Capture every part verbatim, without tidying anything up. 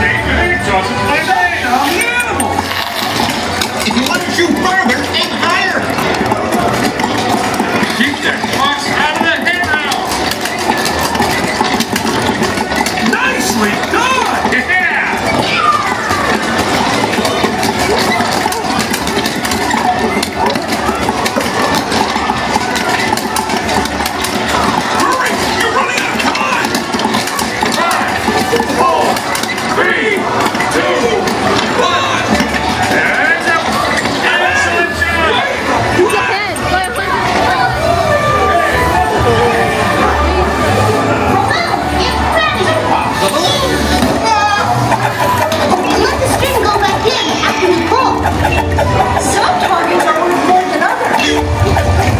It doesn't play me. I'm the animal. If you want to shoot further, aim higher. Keep that fox out of the henhouse. Nicely done. Yeah. Hurry! You're running out of time. Five, four, three, two, one. And up. Excellent job. He's ahead by a hundred. Let the string go back in after we pull. Some targets are worth more than others.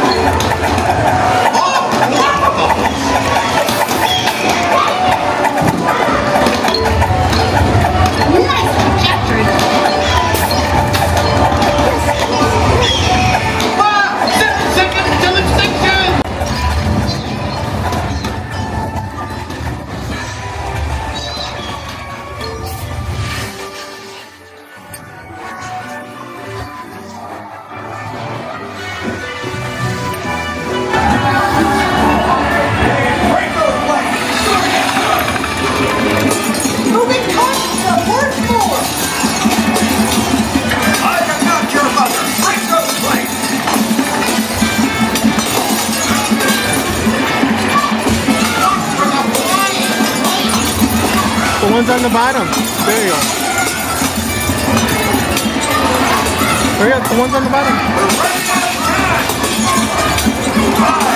Nice captured. Seven seconds till extinction. Moving targets are worth more. I am not your mother. Break those plates. The ones on the bottom. There you go. Hurry up, the ones on the bottom. We're running out of time. Five,